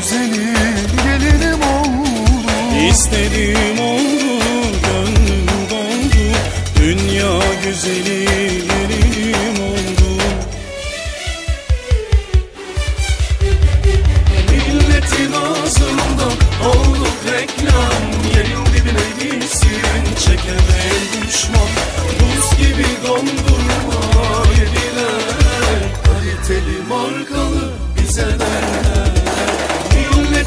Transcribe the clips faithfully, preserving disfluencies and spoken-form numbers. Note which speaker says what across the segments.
Speaker 1: güzeli gelinim oldu.
Speaker 2: İstediğim oldu, gönlüm doldu, dünya güzeli gelinim oldu. Milletin ağzında olduk reklam, yerin dibine gitsin çekemeyen düşman. Buz gibi dondurma yediler, kaliteli markalı bize verler.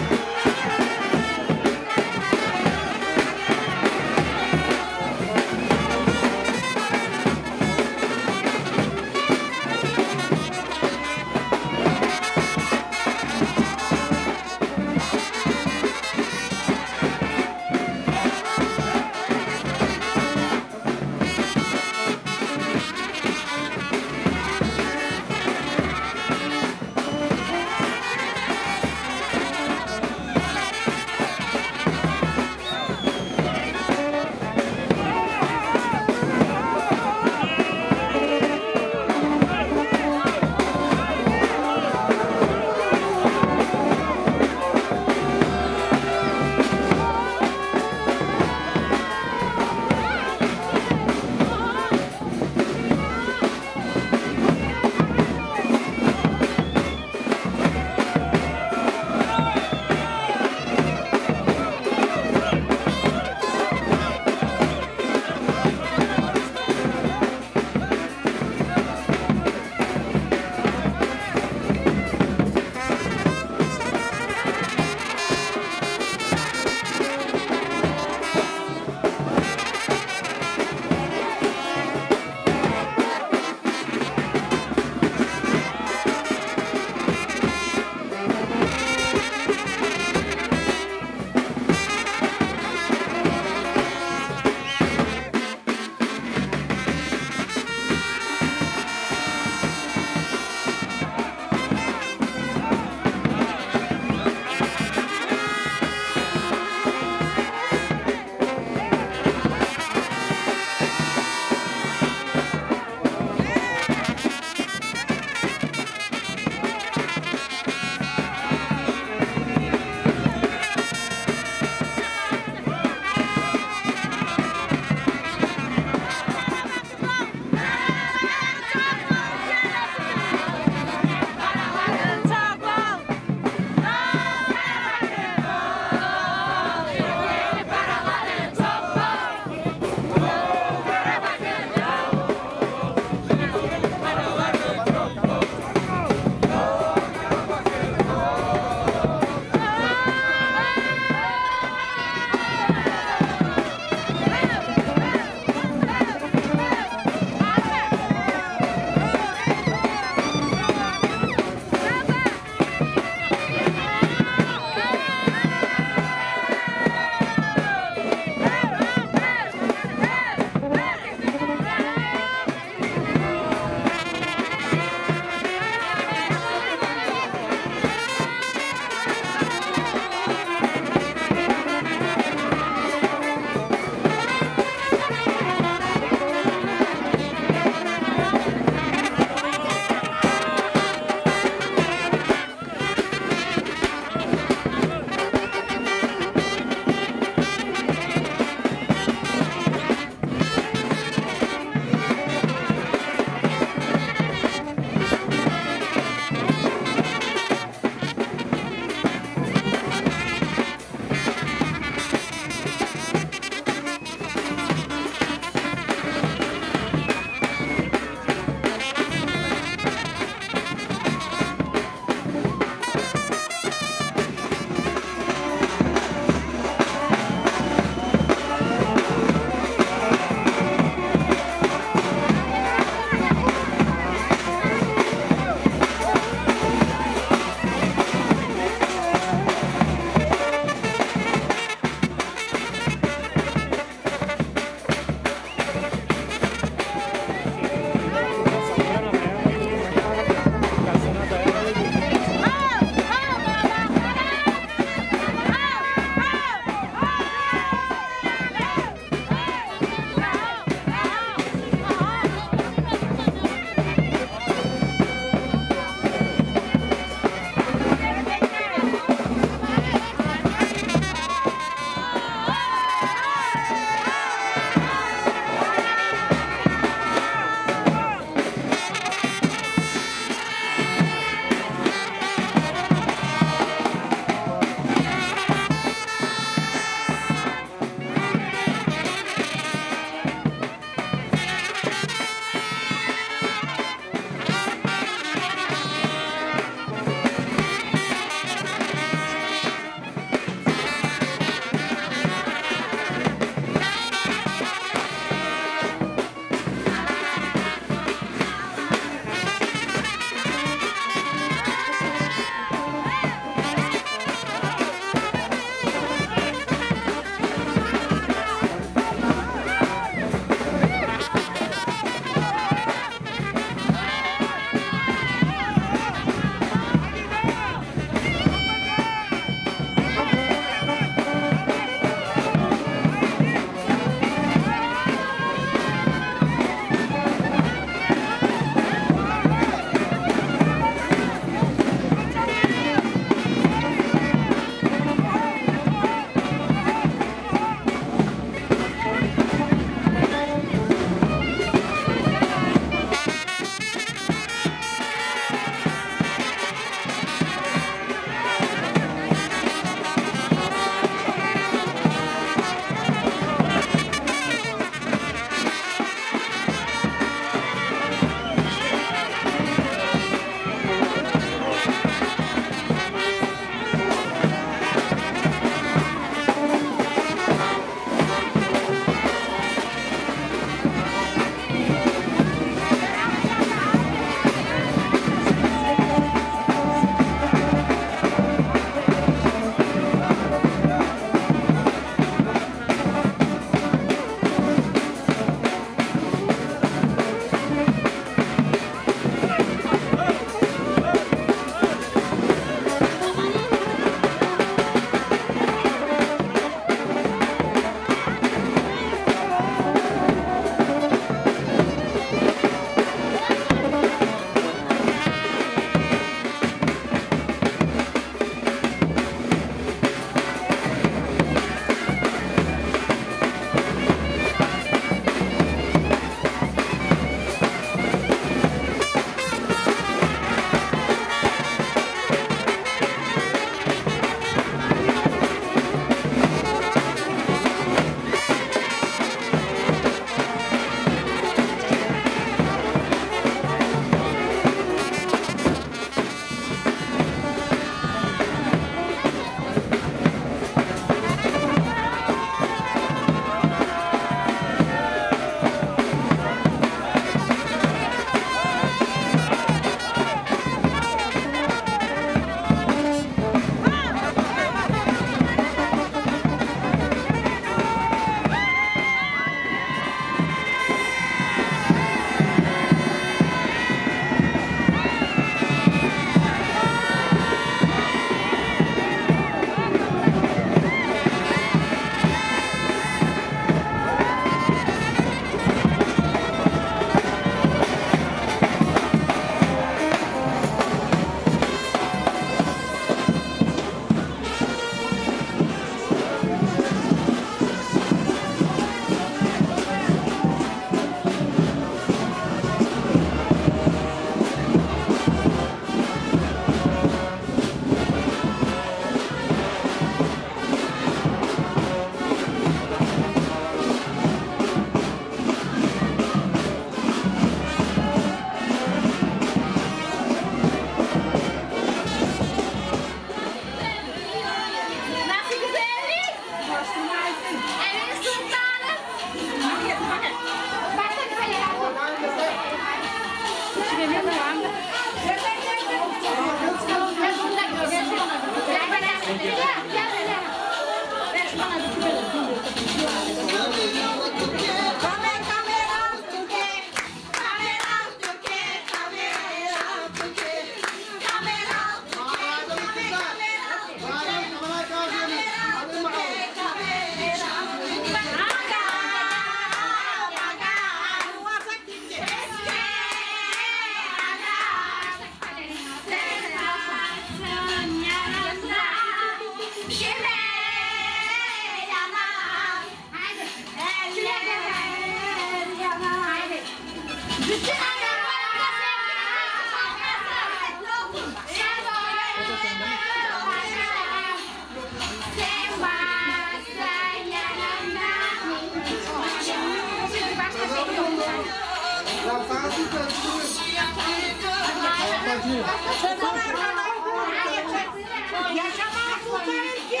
Speaker 3: Yaşamak bu Türkiye!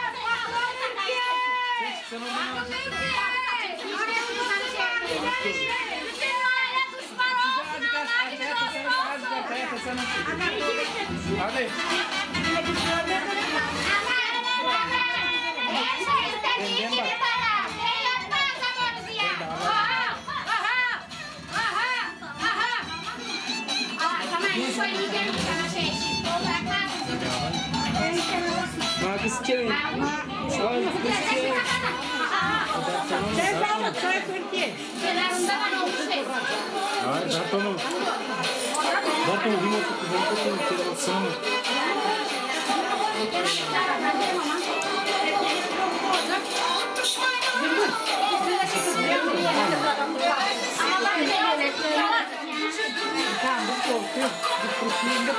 Speaker 4: Hadi. Marcus Cherry.
Speaker 3: Sen sağlık, çay Türkiye.
Speaker 4: Hayır, Berton'u. Berton'u bir motor, bir motor, sana mı? Tamam, bu korkuyor. Bu korkuyor.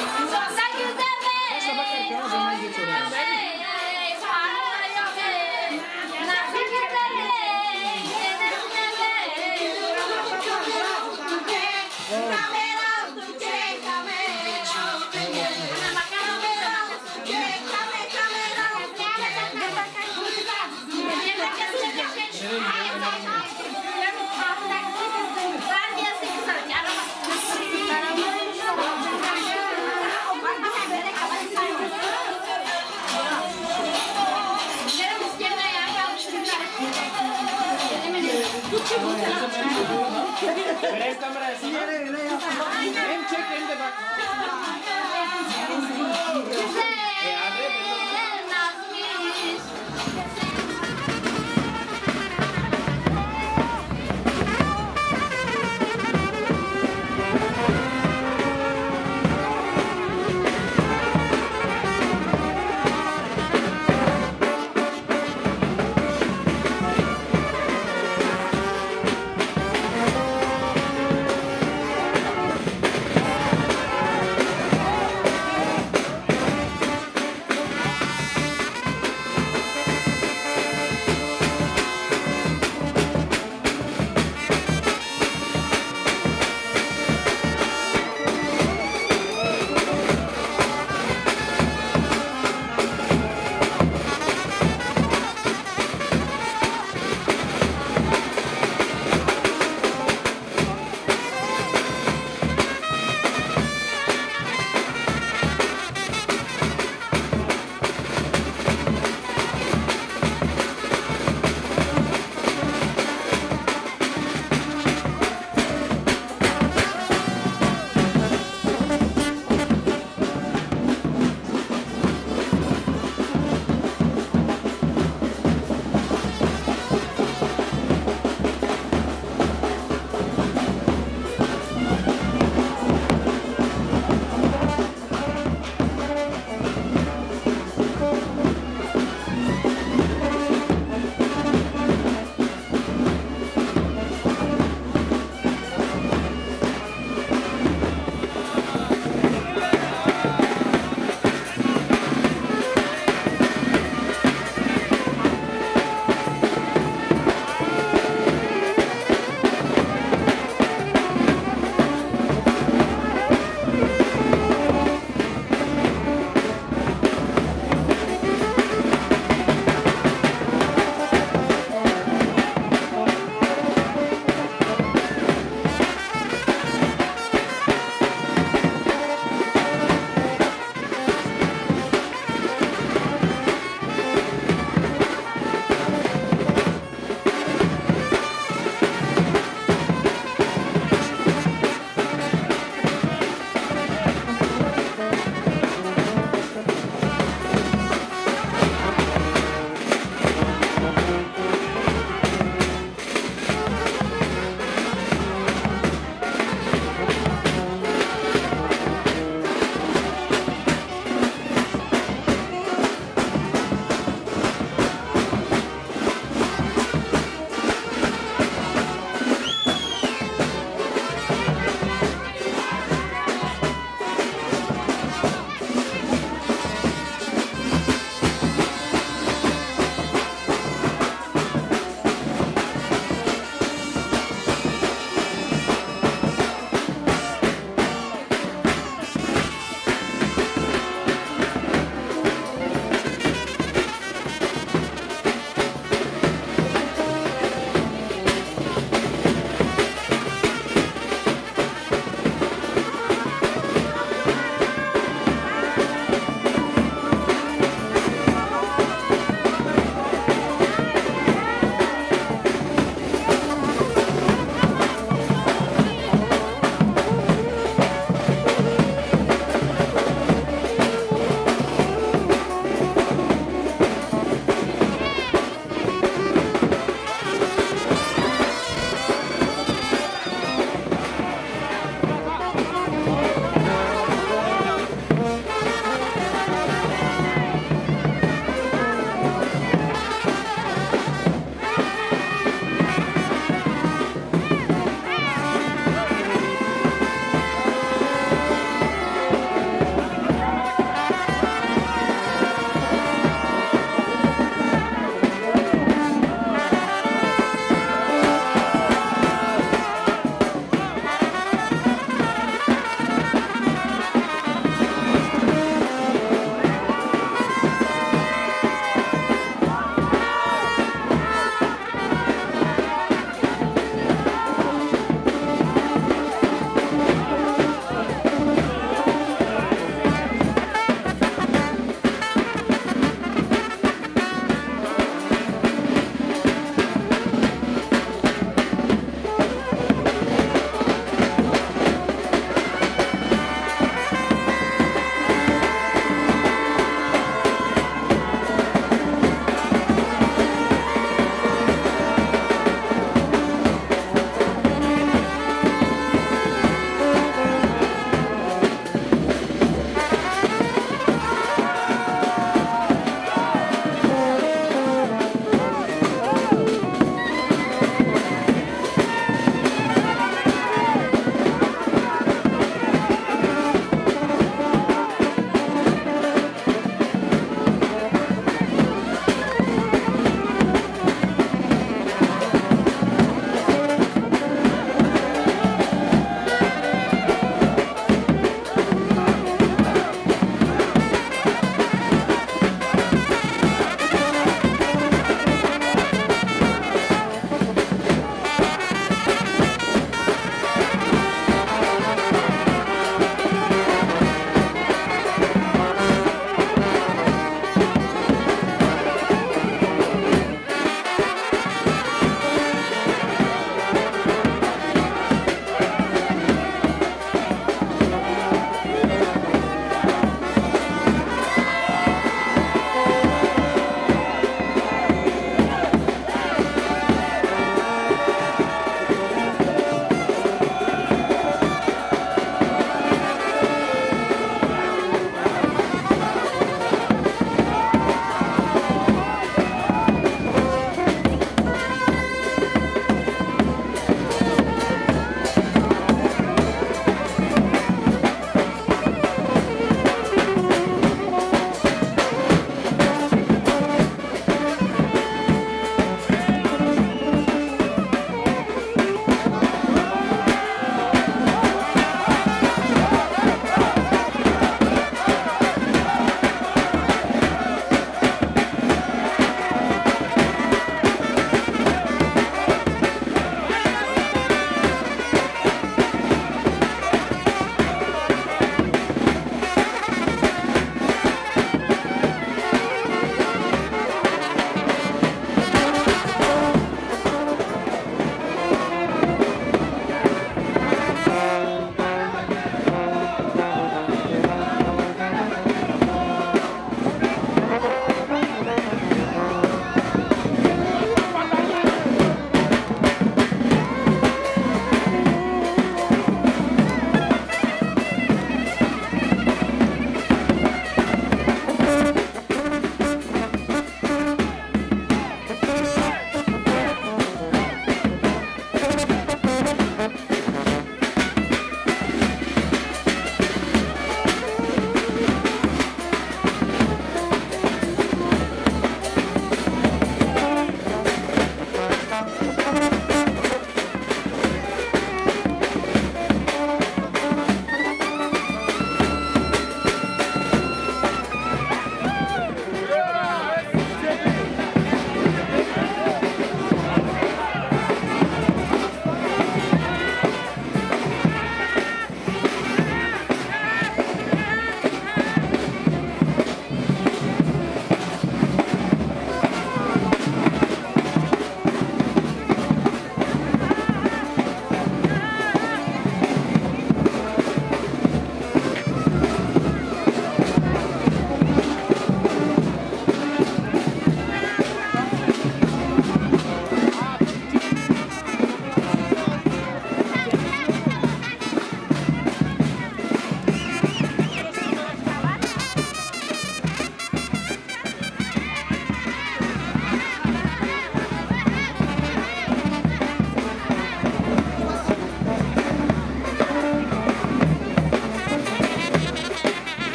Speaker 4: Başka bakarken o zaman geçiyor. Vereyim kameraya sana. Hem çek hem de bak.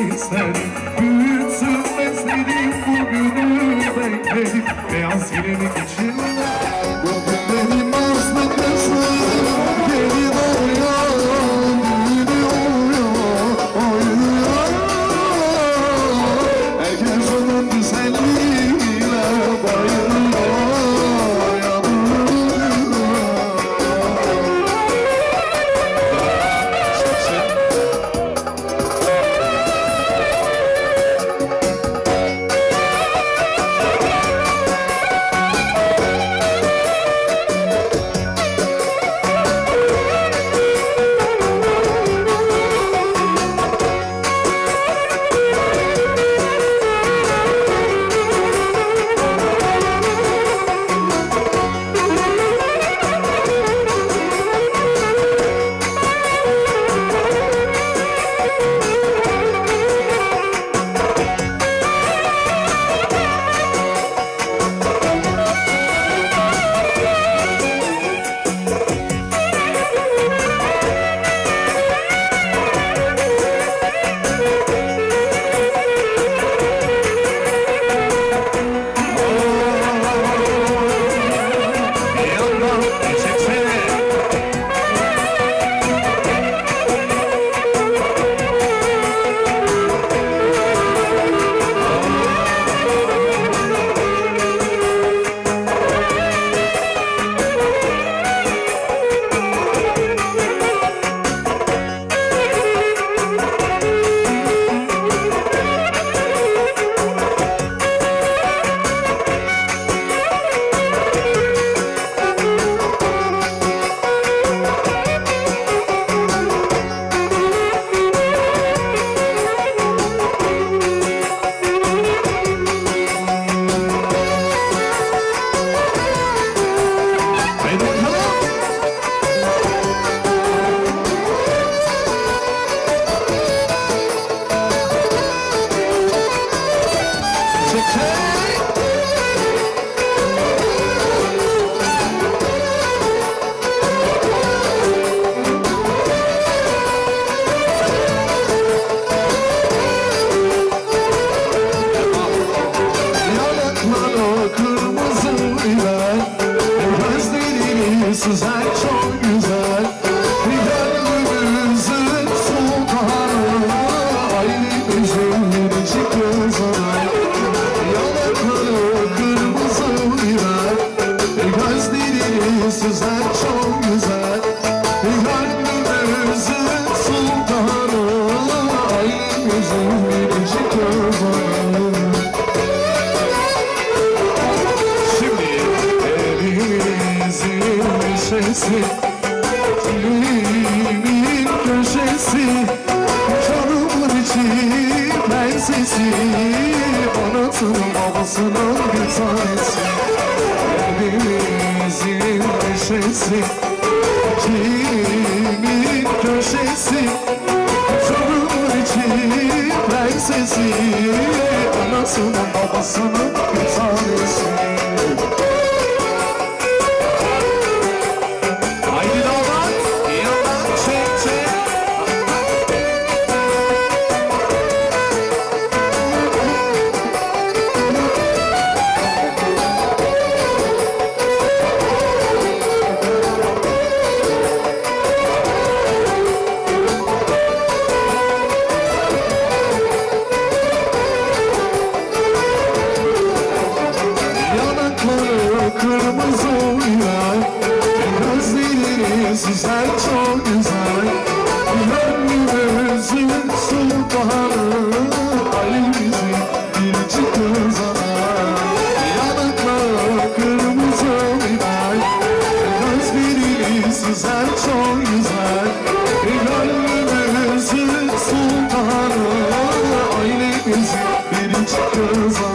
Speaker 1: isterdim. Büyütsün mesleğim bugünü bekledim. Beyaz gelenek içinde bugünlerim aslı kızım. Gelin oynayan düğünü oynayan oynayan. Herkes onun güzelliğine bayılıyor. Güzel, çok güzel. Gönlümüzün sultanı, ailemizin biricik kızı. Yanakları kırmızı biber, gözleri süzer, çok güzel. Gönlümüzün sultanı, ailemizin biricik kızı. Şimdi evimizin köşesi, dilimin köşesi, canımın içi prensesi, anasının babasının bir tanesi. Evimizin köşesi, dilimin köşesi, canımın içi prensesi, anasının babasının bir tanesi. Kırmızı uyar, gözleri süzer, çok güzel. Gönlümüzün sultanı, ailemizin biricik kızı. Yanakları kırmızı uyar, gözleri süzer, çok güzel. Gönlümüzün sultanı, ailemizin biricik kızı.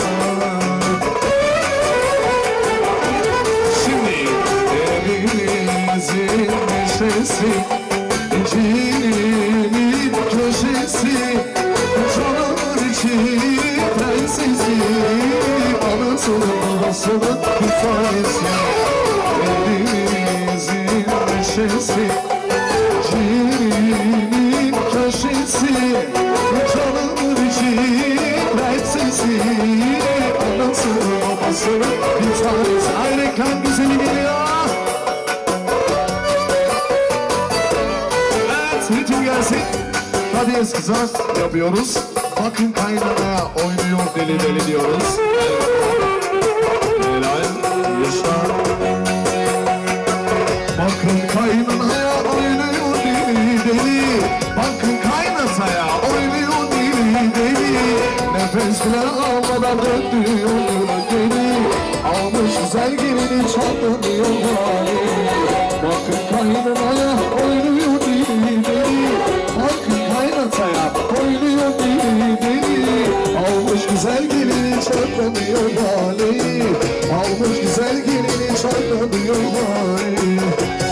Speaker 1: Evimizin neşesi, dilimin köşesi, canımın içi prensesi, anasının babasının bir tanesi. Evimizin neşesi, dilimin köşesi, canımın tanesi, anasının babasının bir tanesi. Ay reklam güzeli geliyor. Evet, ritim gelsin. Hadi eskizaz yapıyoruz. Bakın kaynanaya oynuyor deli deli diyoruz. Helal, yaşa. Bakın kaynanaya oynuyor deli deli. Bakın kaynataya oynuyor deli deli. Nefes bile almadan döndürüyor deli. Almış güzel gelini çatlanıyor hali. Bakın kaynanaya oynuyor deli deli. Bakın kaynataya oynuyor deli deli. Almış güzel gelini çatlanıyor hali. Almış güzel gelini çatlanıyor hali.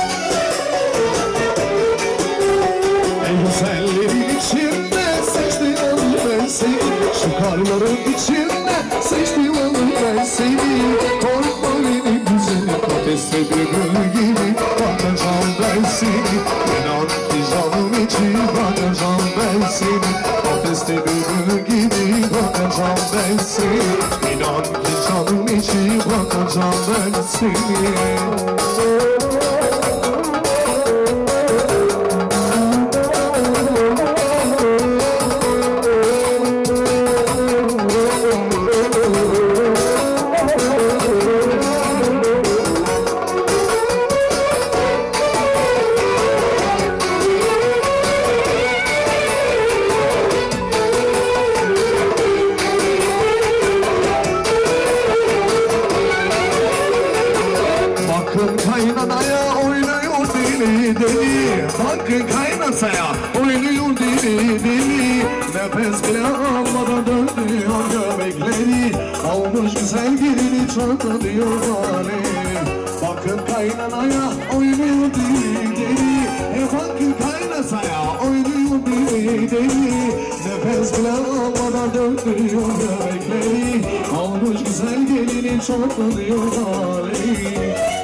Speaker 1: Güzellerin içinde seçtim onu ben seni. Şu karların içinde seçtim onu ben seni. Korkma benim güzelim, kafeste bülbül gibi bakacağım ben seni. İnan ki canım için bakacağım ben seni. Kafeste bülbül gibi bakacağım ben seni. İnan ki canım için bakacağım ben seni. Bakın kaynataya oynuyor deli deli. Nefes bile almadan döndürüyor göbekleri. Almış güzel gelini çatalıyor hali. Bakın kaynanaya oynuyor deli deli. E bakın kaynataya oynuyor deli deli. Nefes bile almadan döndürüyor göbekleri. Almış güzel gelini çatalıyor hali.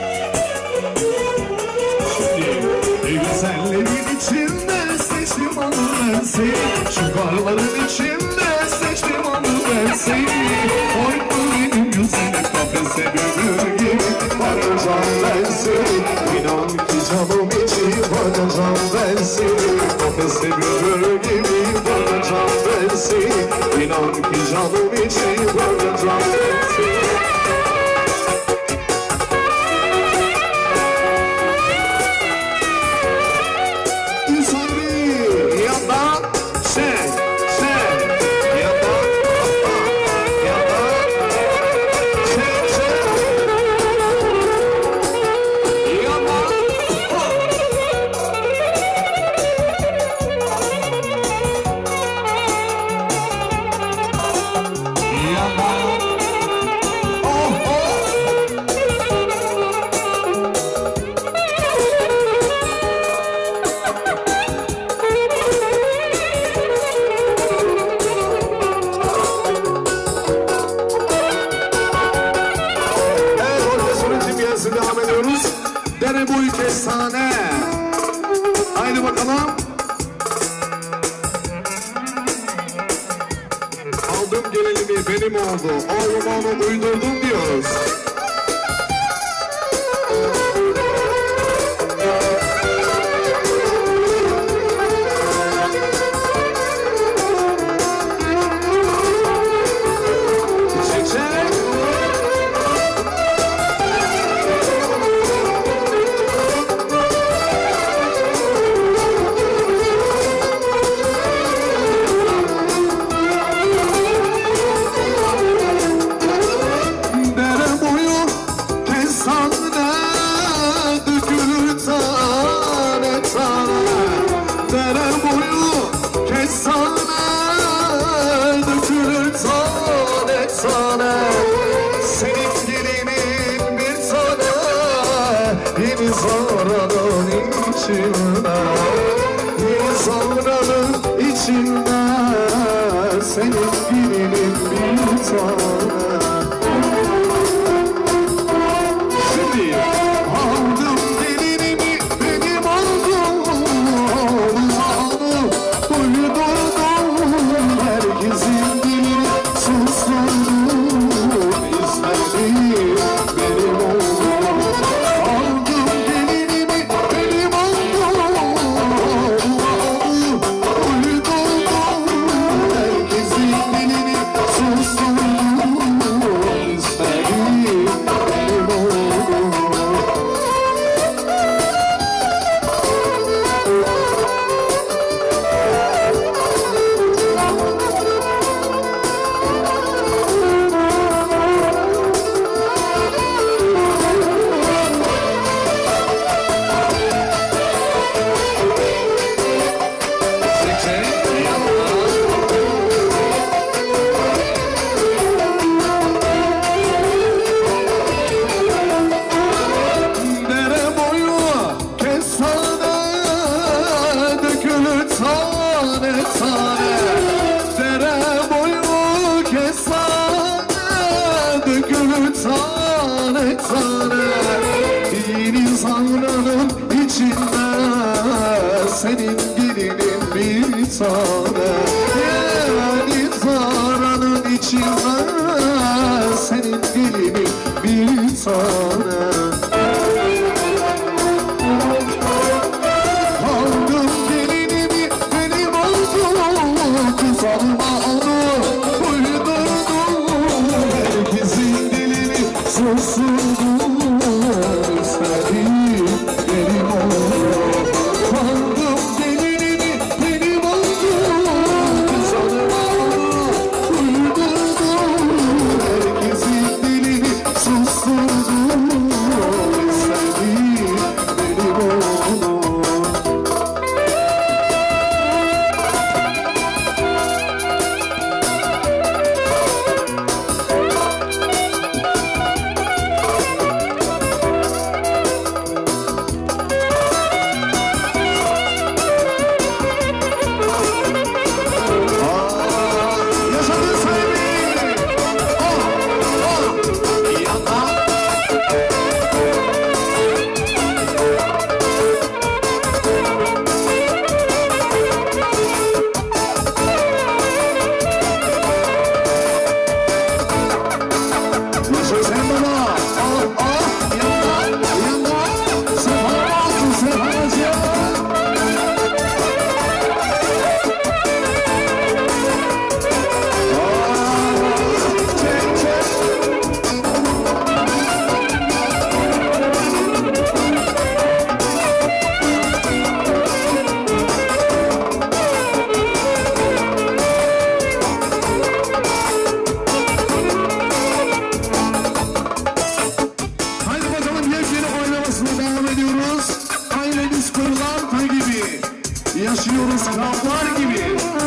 Speaker 1: Güzellerin içinde seçtim onu ben seni. Şu karların içinde seçtim onu ben seni. Oydu benim güzelim, kafese bülbül gibi bakacağım ben seni. İnan ki canım için bakacağım ben seni. Kafese bülbül gibi bakacağım ben seni. İnan ki canım için bakacağım ben seni. Dere boyu kestane. Haydi bakalım. Aldım gelinimi, benim oldu. Oğlum onu uydurdum diyoruz. İnsanların içinde, insanların içinde senin gibinin bir tane. Şimdi aldım gelinimi, benim aldım onu, uydurdum herkesin dilini, sustum tane tane Dini Zahra'nın içinde senin gelinin bir tane Yani Zahra'nın içinde senin gelinin bir tane Aldım gelinimi benim oldu Kız alma onu uydurdum Herkesin dilini susurdum İstediğim benim oldu Aldım gelinimi benim oldu Kız alma onu uydurdum Herkesin dilini susurdum İstediğim benim oldu Yaşadın sahibi Oh, oh Yana Yaşa sen baba Oh, oh Yana, yana Sefa olsun Sefacığım Çek çek Haydi bakalım yepyeni oynamasına devam ediyoruz. Ailemiz pırlanta gibi. Yaşıyoruz kaplar gibi.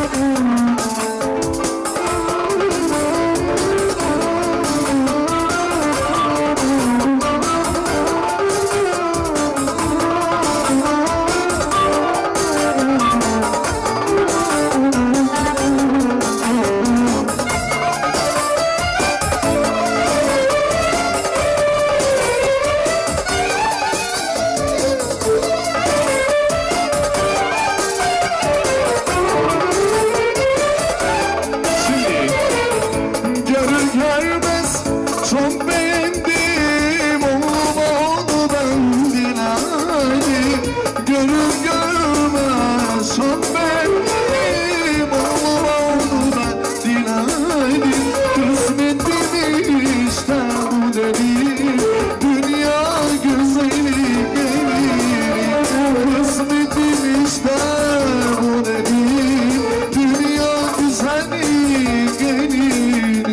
Speaker 1: Şimdi görür görmez çok beğendim oğlum oğlu ben dinaydim Görür görmez çok beğendim oğlum oğlu ben dinaydim Kısmetim işte bu dedim dünya güzeli gelir Kısmetim işte bu dedim dünya güzeli gelir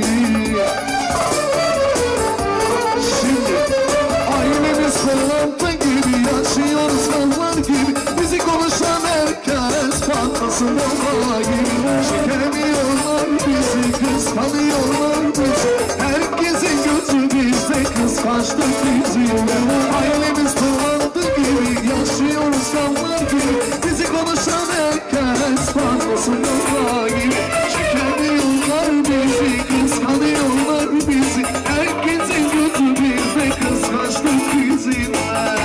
Speaker 1: Şimdi ailemiz pırlanta gibi yaşıyoruz kızlar gibi Bizi konuşan herkes patlasın baba gibi Çekemiyorlar bizi kıskanıyorlar bizi Herkesin gözü bizde kıskançlık bizim Ailemiz pırlanta gibi yaşıyoruz kızlar gibi Bizi konuşan herkes patlasın baba gibi Çekemiyorlar bizi kıskanıyorlar bizi Herkesin gözü bizde kıskançlık bizim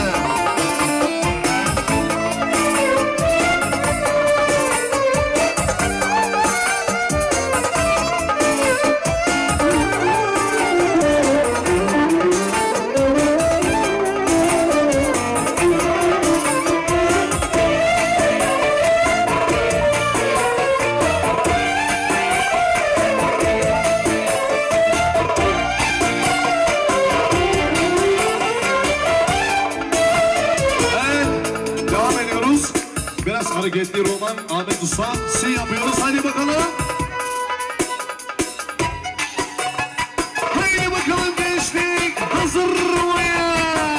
Speaker 1: Evet, devam ediyoruz. Biraz hareketli roman Ahmet Usta. Şey yapıyoruz. Hadi bakalım. Haydi bakalım gençlik. Hazır mıyız?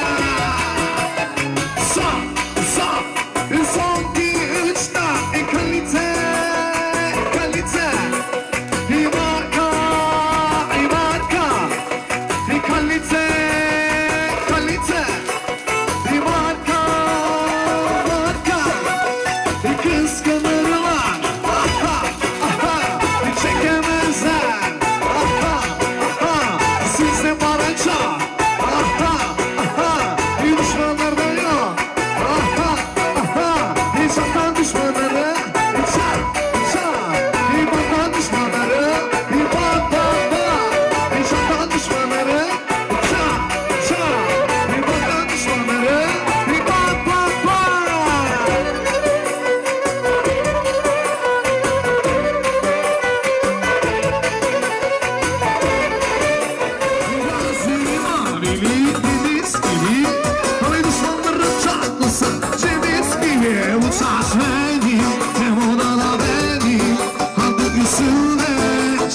Speaker 1: Sağ, sağ, son iki, üçte. Kalite, kalite. İmarka, İmarka. Kalite, kalite. İmarka, marka. Kıskanırlar. Aha, aha.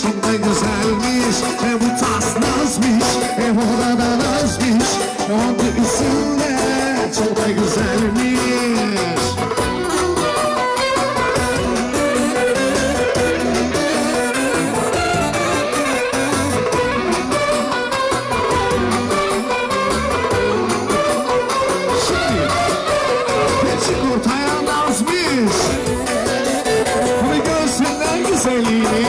Speaker 1: çok da güzelmiş. E bu tas nazmış, e bu da da nazmış. Adı üstünde çok da güzelmiş. Şimdi küçük ortaya nazmış. Bunu görsünler güzelliğini.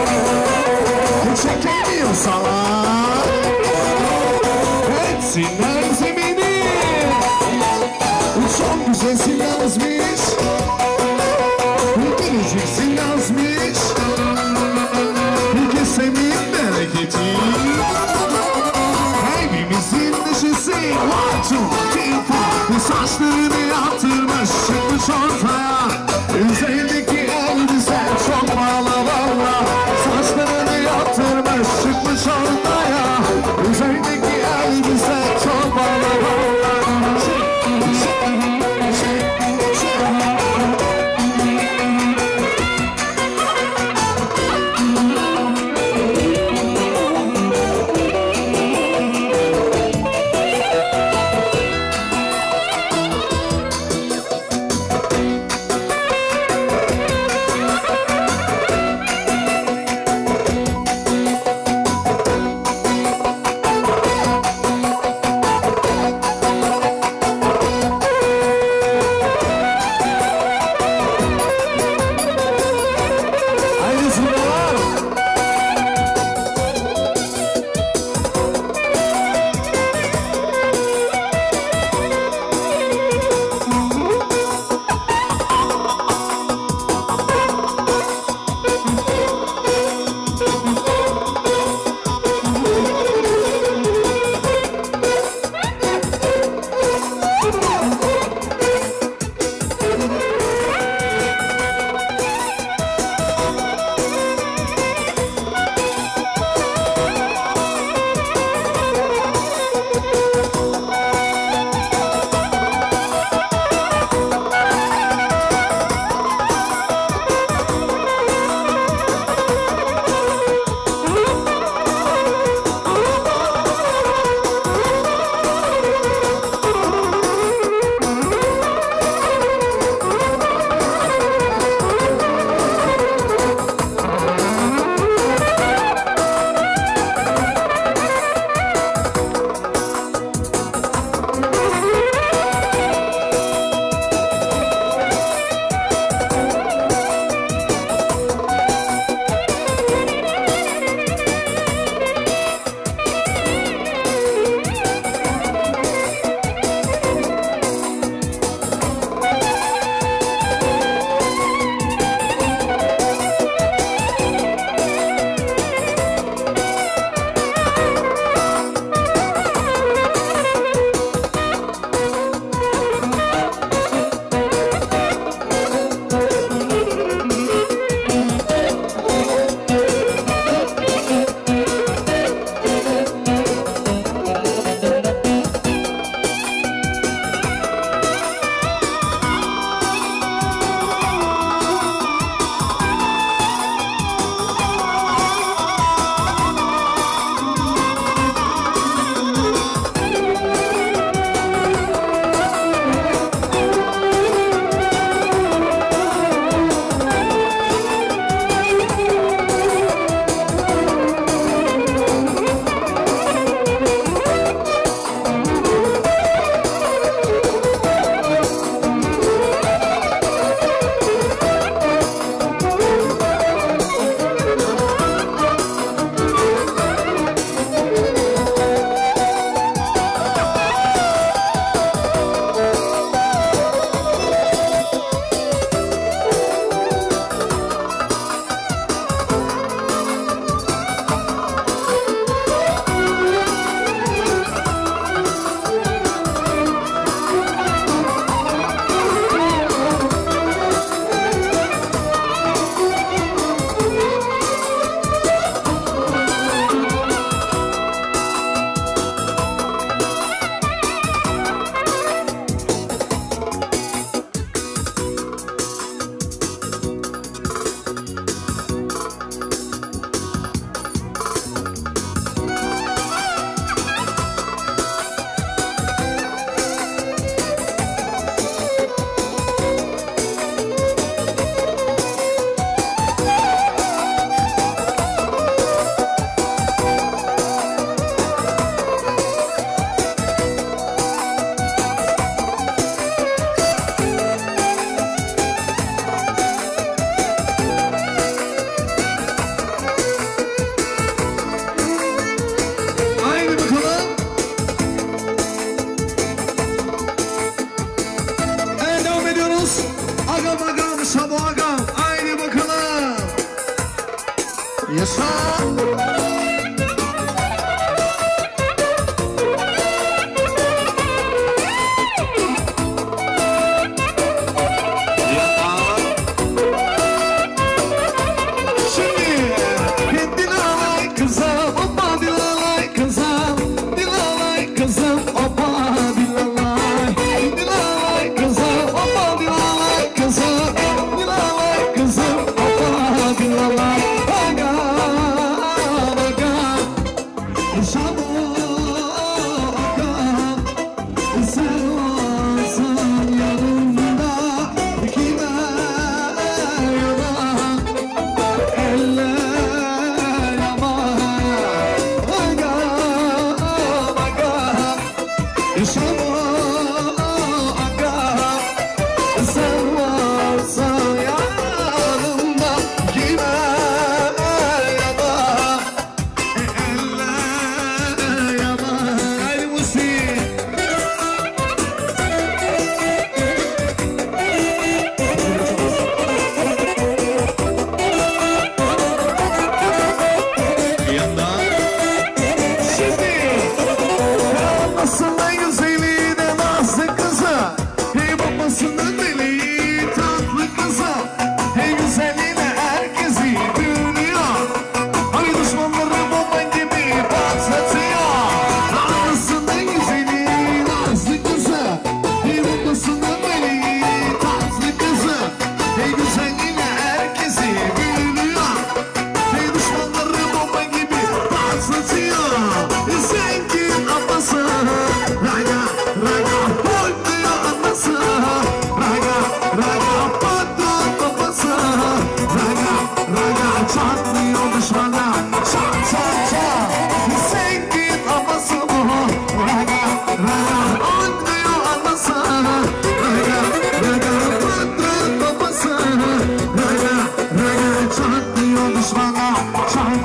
Speaker 1: Çekemiyorsalar etsinler zemini. Çok güzelsin yazmış, geleceksin yazmış. Kesemin bereketi hepimizin neşesi. One, two, three, four. Saçlarını yaptırmış, çıkmış ortaya. Üzerindeki elbise çok pahalı valla. Saçlarını yaptırmış, çıkmış ortaya. Üzerindeki elbise çok pahalı valla.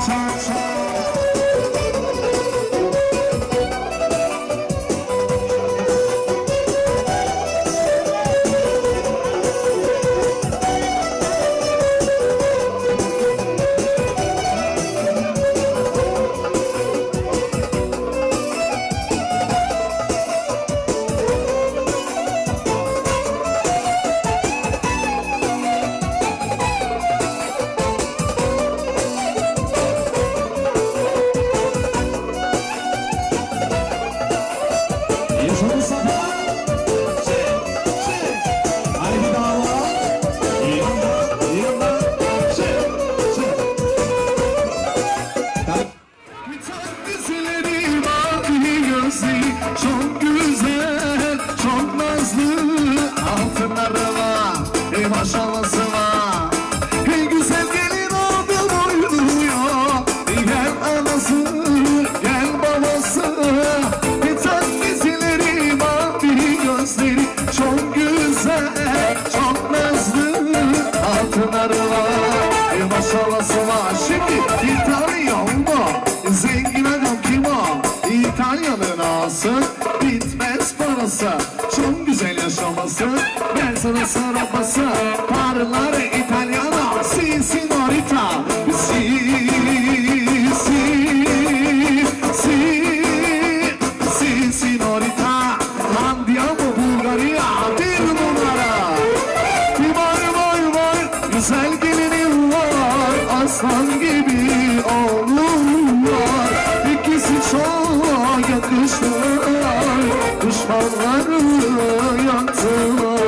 Speaker 1: Bitmez parası, çok güzel yaşaması. Ben sana sarılması, parlar İtalyano. Si signorita, si, si, si, si signorita. Andiamo Bulgaria, bir numara. Vay vay vay, güzel gelinim var, aslan gibi oğlum var. İkisi çok yakıştılar, düşmanları yaktılar.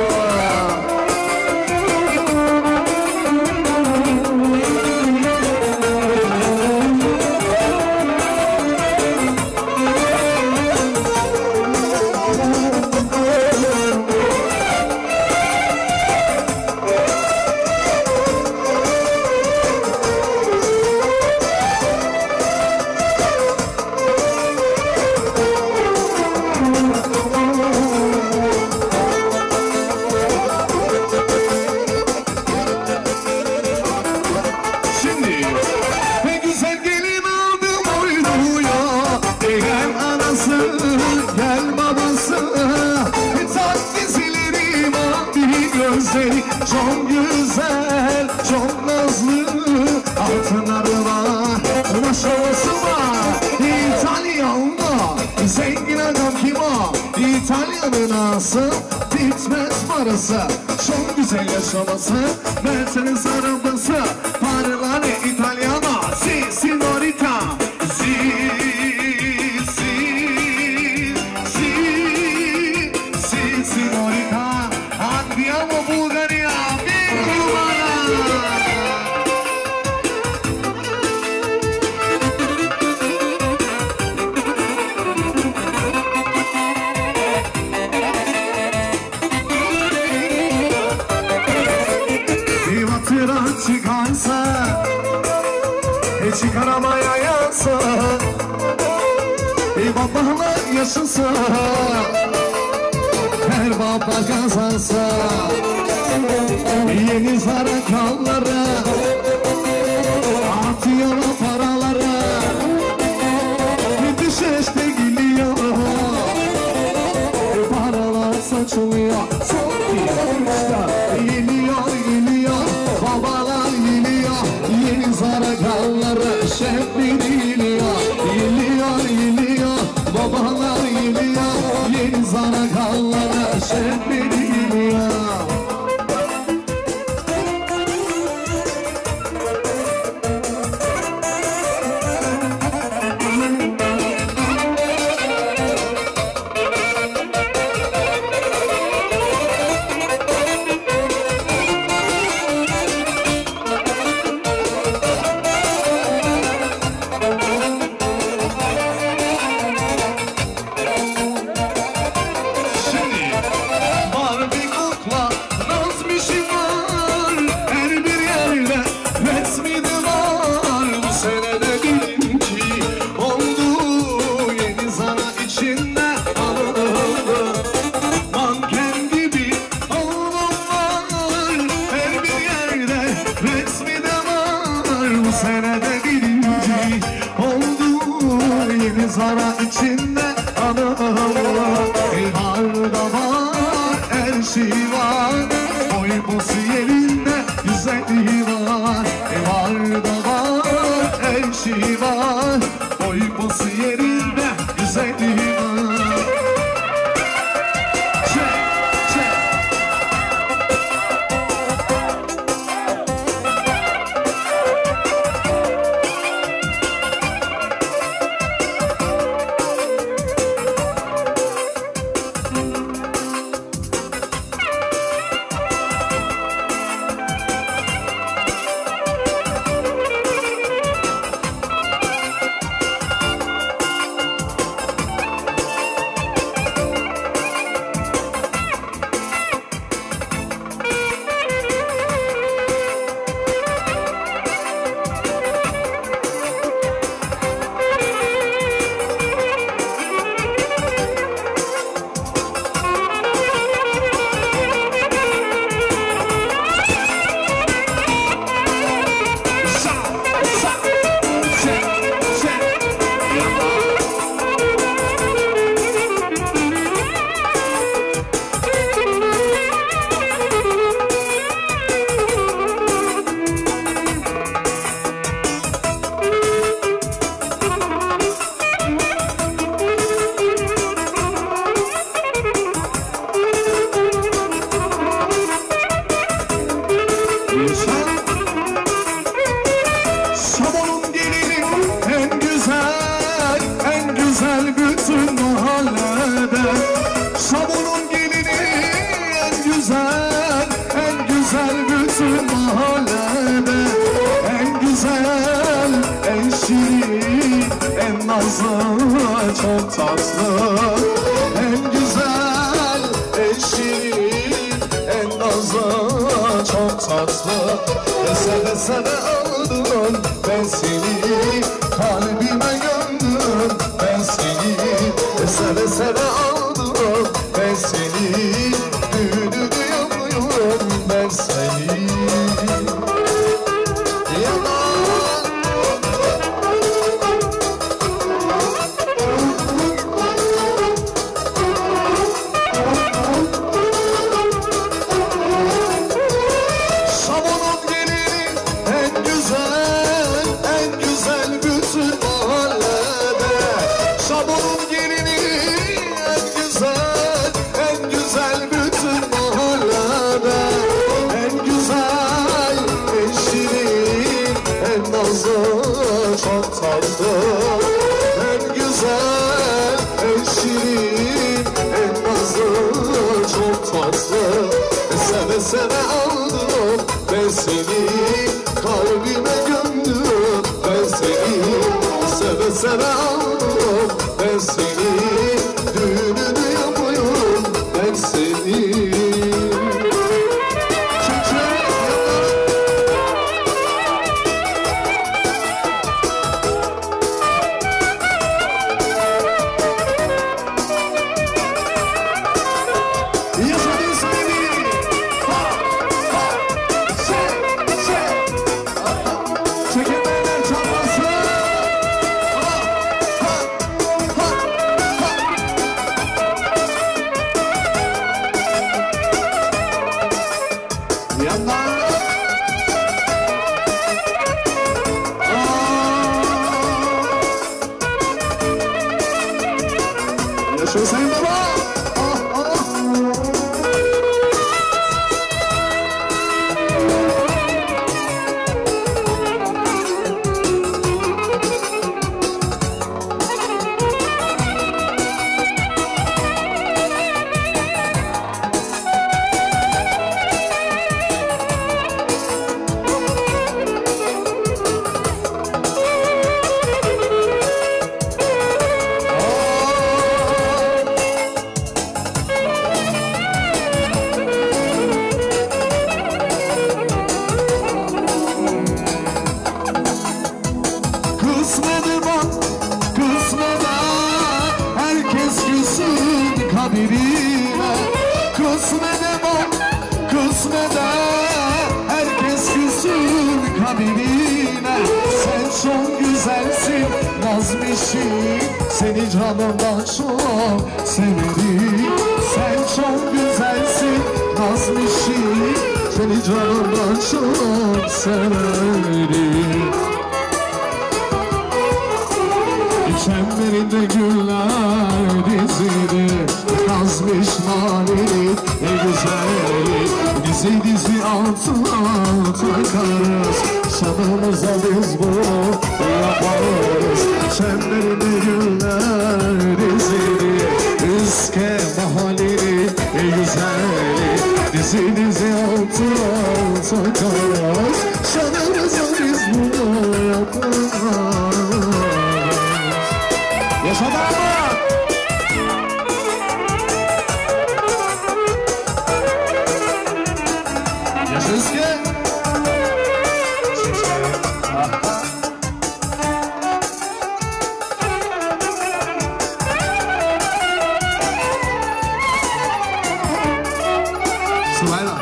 Speaker 1: Çok güzel, çok nazlı, altınları var, maşalası var. İtalyan'da zengin adam kim o? İtalyan'ın nasıl bitmez parası, çok güzel yaşaması. Mercedes arabası, paralar İtalyana. Si signorita, si, si, si, si signorita. Andiamo Bulgaria, bir numara. Bir hatıra çıkarsa, hiç çıkaramaya yansa, bir babamla yaşasa, her baba kazansa, yeni zarakallara atıyor paralara. Bir düşeşte geliyor, paralar saçılıyor. Son bir geliyor geliyor, babalar geliyor. Yeni zarakallara şefli geliyor. Geliyor geliyor, babalar geliyor. Yeni zarakallara şefli geliyor. Senede birinci oldu yeni zara içinde anam. El var da var, her şey var, boy bosu yerinde güzelliği var. El var da var, her şey var, boy bosu yerinde güzelliği var. Çek, çek. Şamonun gelini en güzel, en güzel bütün mahallede. Şamonun gelini en güzel, en güzel bütün mahallede. En güzel, en şirin, en nazlı, çok tatlı. En güzel, en şirin, en nazlı, çok tatlı. Seve seve aldım ben seni, kalbime gömdüm ben seni. Seve seve aldım ben seni, düğününü yapıyorum ben seni. Yalan. Şamonun gelini en güzel, en güzel bütün mahallede. Şamonun gelini en güzel, en güzel bütün mahallede. En güzel, en şirin, en nazlı, çok tatlı. En güzel, en şirin, en nazlı, çok tatlı. Seve seve aldım ben seni, kalbime gömdüm ben seni. Seve seve aldım ben seni, düğününü yapıyorum ben seni. Yaşadınız beni. Ha, ha, çek, çek. Çekemeyenler çalmasın. Ha, ha, ha, ha. Yanlar. Aa. Yaşa Sayın Baba. Ah, ah. Nazmışım seni canımdan çok severim. Sen çok güzelsin Nazmışım seni canımdan çok severim. Çemberinde güller dizili Nazmış malini ne güzellik. Dizi dizi altına takarız, şanımıza biz bunu yaparız. Çemberinde güller dizili Üske mahallini ne güzellik. Dizi dizi altına takarız, şanımıza biz bunu yaparız. Yaşa damat! Yaşa Üske! Sırayla!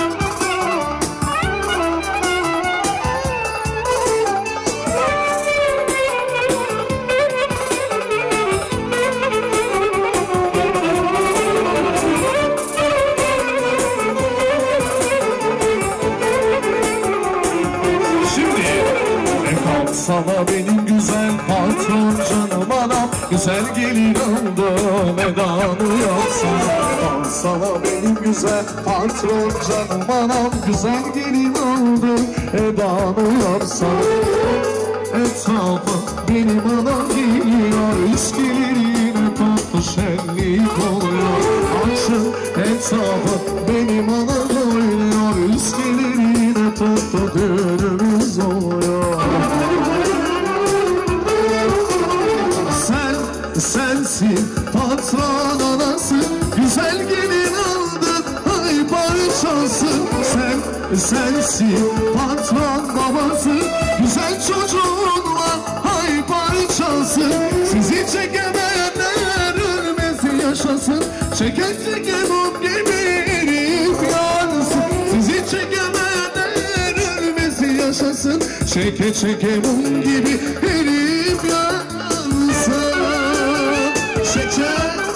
Speaker 1: Sana benim güzel patron canım anam, güzel gelin oldum edanı yoksa. Sana benim güzel patron canım anam, güzel gelin oldum edanı yoksa. Etrafı benim anam geliyor, üskülerine tatlı şenlik oluyor. Açın etrafı benim anam oynuyor, üskülerine tatlı düğünümüz oluyor. Sensin patron anası, güzel gelin aldın ay parçası. Sen sensin patron babası, güzel çocuğun var ay parçası. Sizi çekemeyenler ölmesi yaşasın, çeken çeken mum gibi erip yansın. Sizi çekemeyenler ölmesi yaşasın, çeke çeke mum gibi erip yansın. Şeker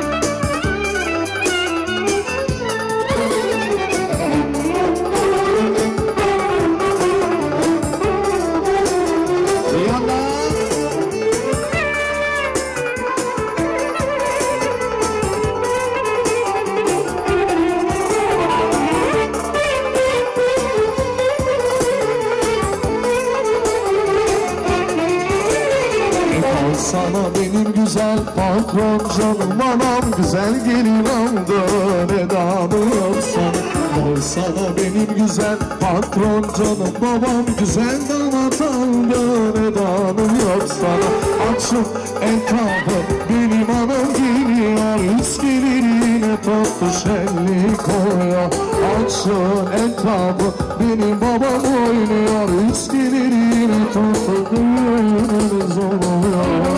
Speaker 1: sana benim güzel patron canım anam, güzel gelin oldun edanı yoksa. Sana benim güzel patron canım babam, güzel damat oldun edanı yoksa. Açıp etrafı benim anam geliyor, üskülerine tatlı şenlik oluyor. Açın etrafı benim babam oynuyor, üskülerine tatlı düğünümüz oluyor.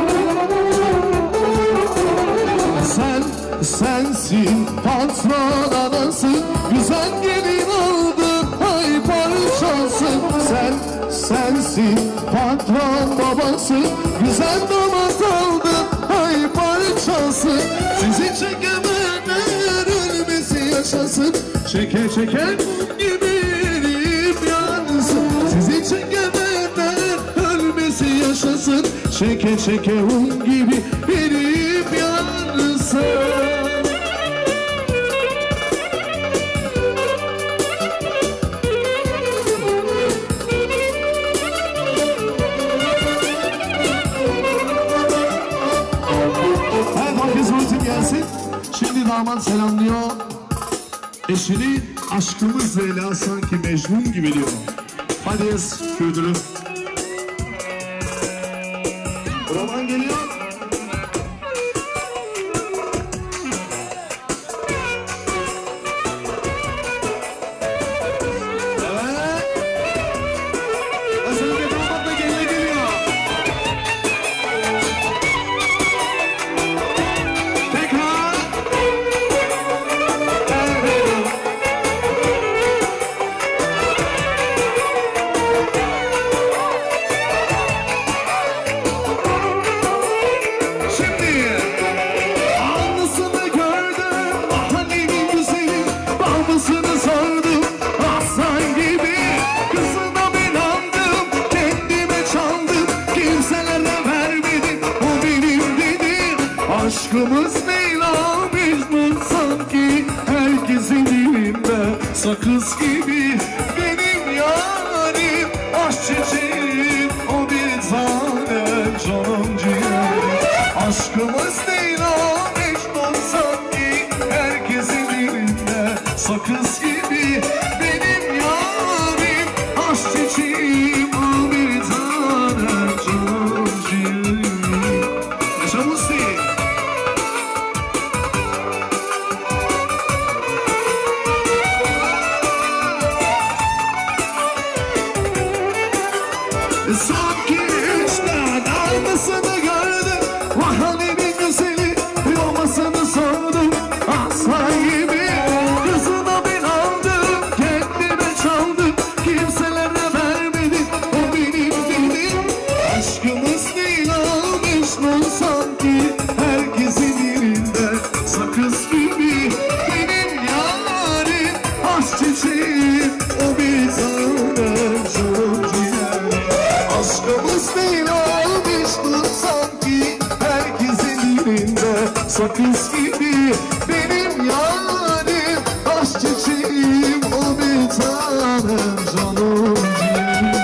Speaker 1: Sen, sensin patron anası, güzel gelin oldun ay parçası. Sen, sensin patron babası, güzel damat oldun ay parçası. Sizi çekemeyenler ölmesi yaşasın, çeke çeke gibi erip yansın. Sizi çekemeyenler ölmesi yaşasın, çeke çeke un gibi erip yansın. Evet, herkes rutin gelsin. Şimdi damat selamlıyor eşini, aşkımız Leyla sanki Mecnun gibi diyor. Hadi yes, kürdülü. Roman geliyor. Aşkımız Leyla Mecnun sanki herkesin dilinde sakız gibi. Benim yarim aşk çiçeğim, o bir tane canım ciğerim. Aşkımız Leyla Mecnun sanki herkesin dilinde sakız gibi. Benim yarim aşk çiçeğim, o bir tane canım ciğerim. Yaşamışsın. Sanki üçten aynısını gördüm. Vahalenin güzeli yomasını sordum. Aslan gibi kızına ben aldım, kendime çaldım, kimselere vermedim, o benim dedim. Aşkımız Leyla Mecnun sanki herkesin dilinde sakız gibi. Benim yarim aşk çiçeğim, o bir tane canım ciğerim. Aşkımız Leyla Mecnun sanki herkesin dilinde sakız gibi. Benim yarim aşk çiçeğim, o bir tane canım ciğerim.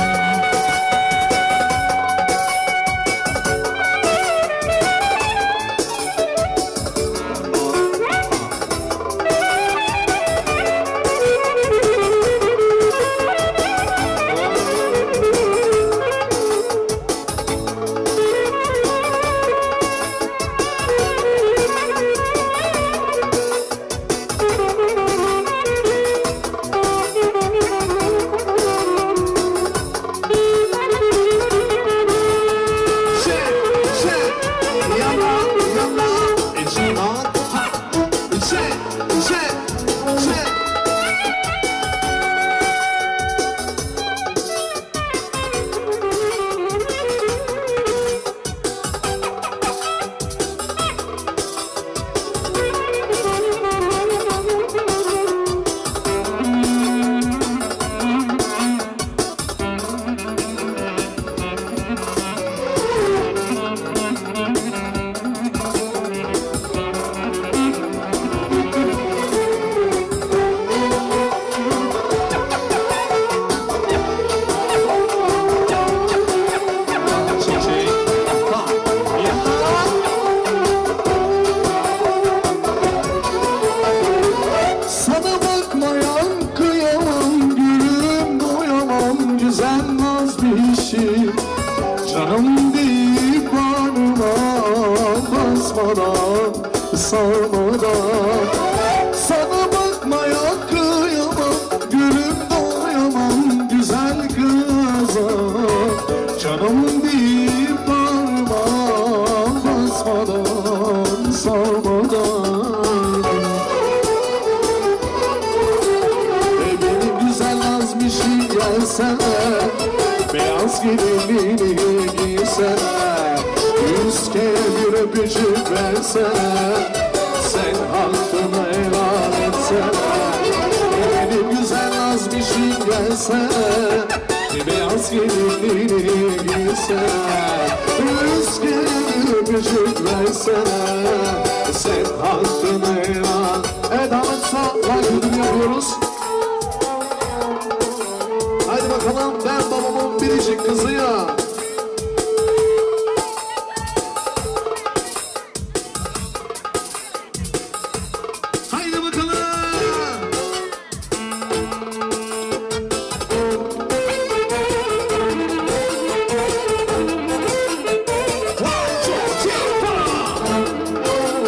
Speaker 1: Sana bakmayan kıyamam, gülüm doyamam, güzel naz bir şey. Canım deyip bağrıma basmadan, sarmadan. Sana bakmayan kıyamam, gülüm doyamam, güzel kıza. Canım deyip bağrıma basmadan, sarmadan. Gelsene, beyaz gelinliğini giysene, yüz kere bir öpücük versene, sen hakkını helal etsene. Benim güzel azmışım gelsene, beyaz gelinliğini giysene, yüz kere bir öpücük versene, sen hakkını helal. Evet Ahmet Sağ, like ödüm yapıyoruz. Haydi bakalım, ben babamın biricik kızı ya. Haydi bakalım. One, two, three, four.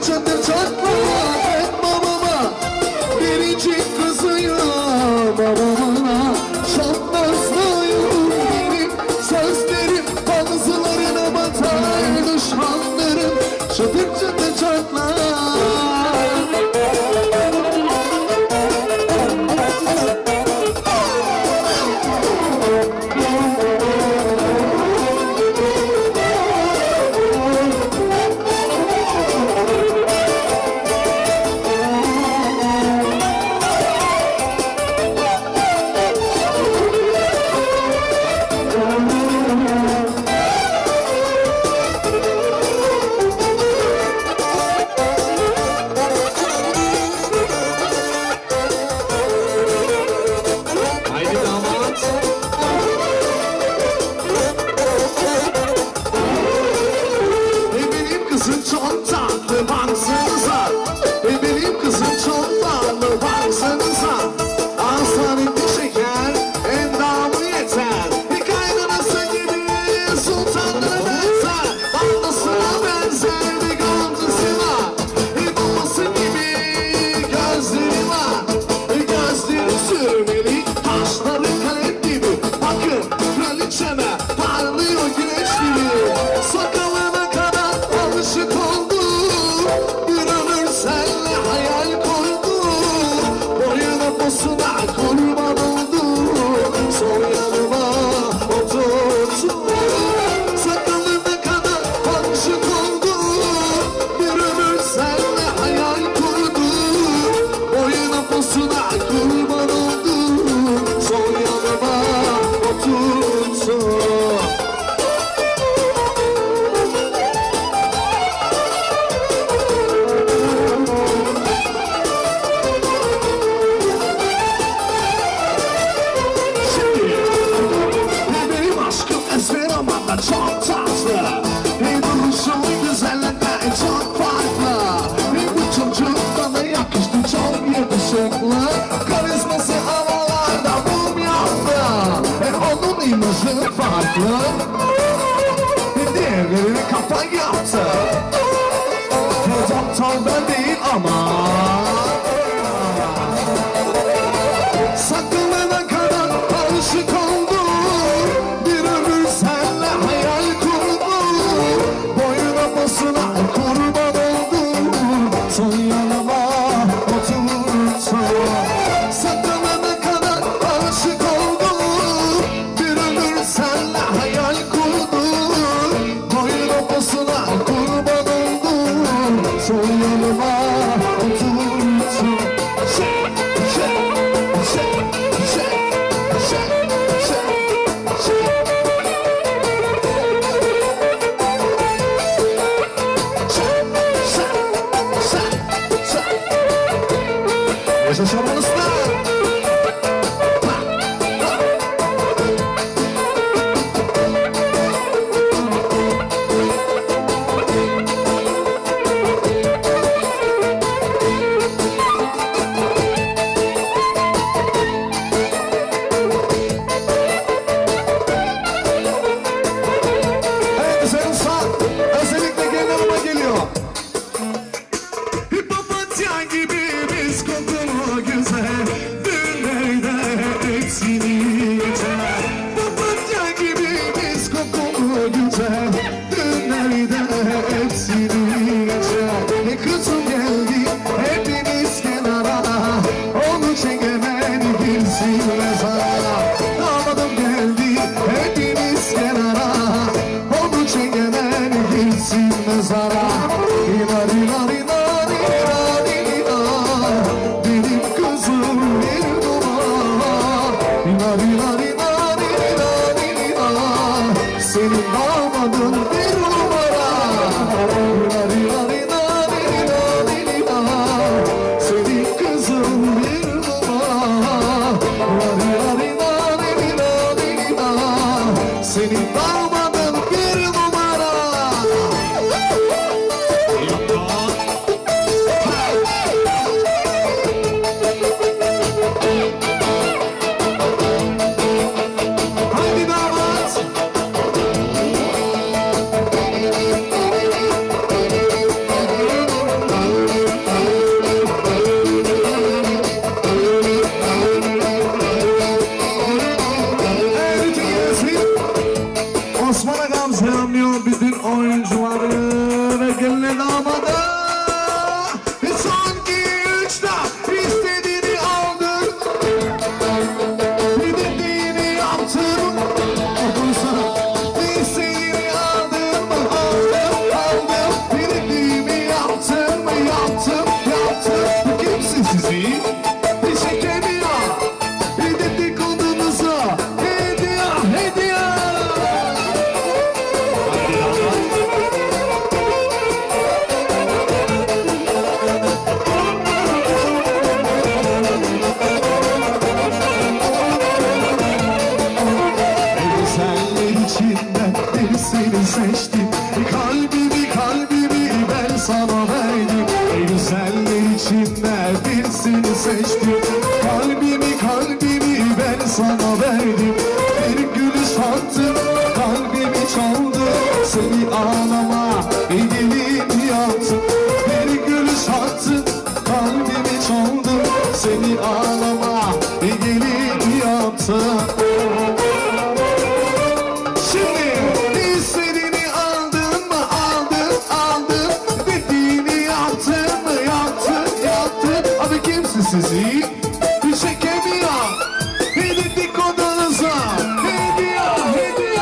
Speaker 1: çatır çatla etme baba. Biricik kızıyım babamına. Çok nazlıyım benim sözlerim. Bazılarına batar düşmanlarım. Çatır çatır çatla. Karizması havalarda bum yaptı. E onun imajı farklı. Diğerlerini kafa yaptı. Doktordan değil ama sakınana kadar alışık oldu. Bir ömür senle hayal kurdu. Boyuna basına kurban oldu. Son yanıma oturdu. Sakınana kadar alışık oldu. Bir ömür senle hayal kurdu. Boyuna basına kurban oldu. Son yanıma oturdu. Shake, shake, shake, shake, shake, shake, shake. Yaşasın usta. Evet sen sağ. Özellikle genelime geliyor. Papatya gibi biz kokulu güzel. Düğünlerde hepsini yeter. Papatya gibi biz kokulu güzel. Düğünlerde hepsini yeter. E kızım geldi hepiniz kenara. Onu çekemedi bilsin mezara. Damadım geldi hepiniz kenara. Onu çekemedi bilsin mezara. İnar inar inar inar inar. Benim kızım bir numara. İnar inar inar inar inar. Senin damadın bir numara. İnar inar inar inar inar. Senin kızım bir numara. İnar inar inar inar. Senin damadın bir numara. Haydi damat. Karagam selamlıyor bütün oyuncuları ve gelin damadı. Son iki üçte istediğini aldın, dediğini yaptın. İstediğini aldın mı? Aldım, aldım. Dediğimi yaptın mı? Yaptım, yaptım. Kimsin sizi? Teşekkür ediyor. Dedikodunuza hediye, hediye. Seni seçtim, kalbimi kalbimi ben sana verdim. Ey güzeller içinde bir seni seçtim, kalbimi kalbimi ben sana verdim. Bir gülüş attım, kalbimi çaldı, seni ağlama ilgili yaptım. Bir gülüş attım, kalbimi çaldı, seni ağlama ilgili yaptım. Sizi bir çekemiyor. Bir dedikodunuza hediye, hediye.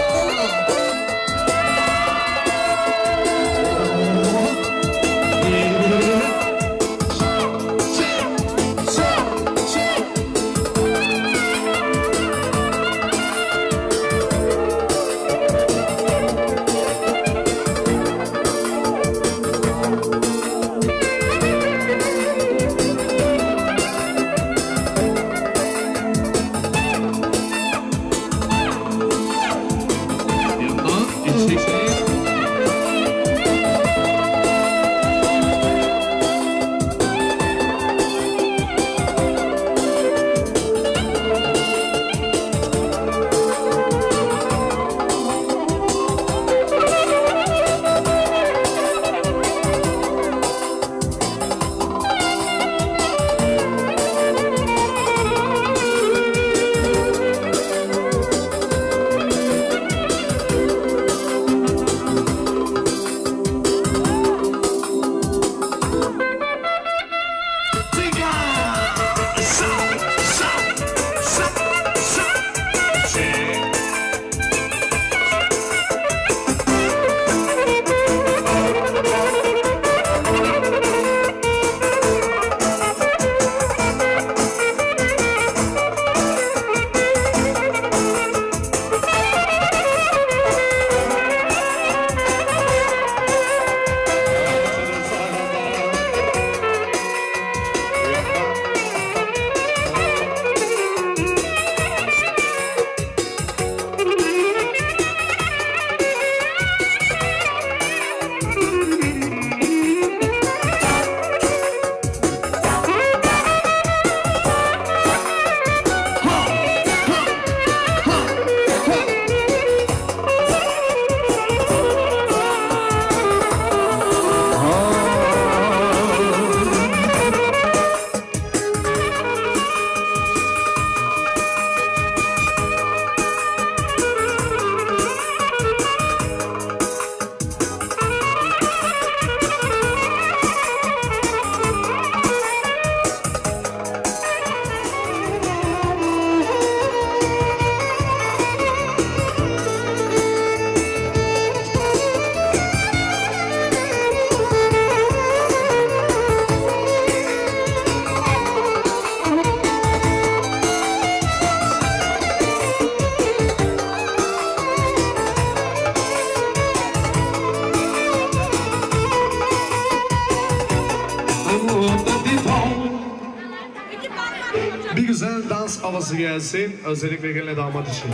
Speaker 1: Bir güzel dans havası gelsin, özellikle gelin damat için.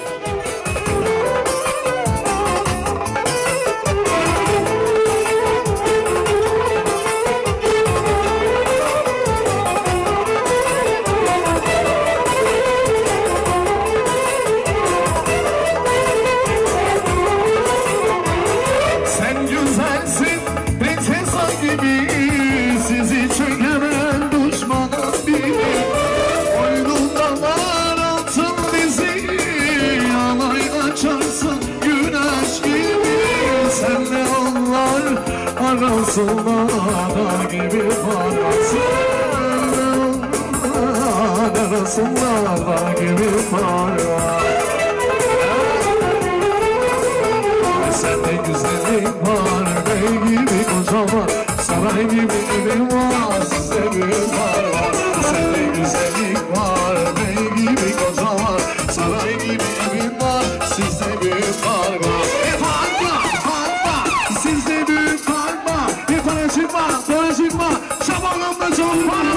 Speaker 1: Sen güzelsin, prinsesa gibi, sizi çekemen düşmanım biri. Oyununda var altın dizi, senle onlar arasında dağ gibi parlasın. Arasında dağ gibi parlar. Sende güzellik var, bey gibi kocaman, saray gibi evin var, sizde büyük var var. Sende güzellik var, bey gibi kocaman, saray gibi evin var, sizde büyük var var. E fark var, fark var, sizde büyük fark var. Bir paracık var, paracık var, şabanımda çok var.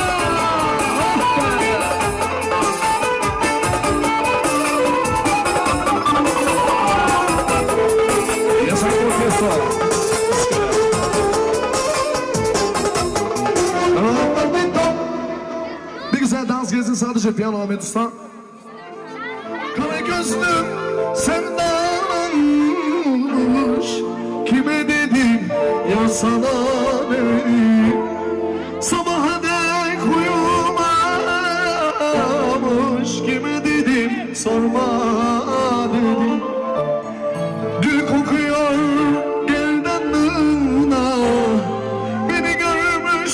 Speaker 1: Bir güzel dans gezin sadece piyano Ahmet Usta. Kara gözlüm sevdalanmış, kime dedim ya sana dedim. Sabaha dek uyumamış, kime dedim sorma dedim. Gül kokuyor gerdanlığına, beni görmüş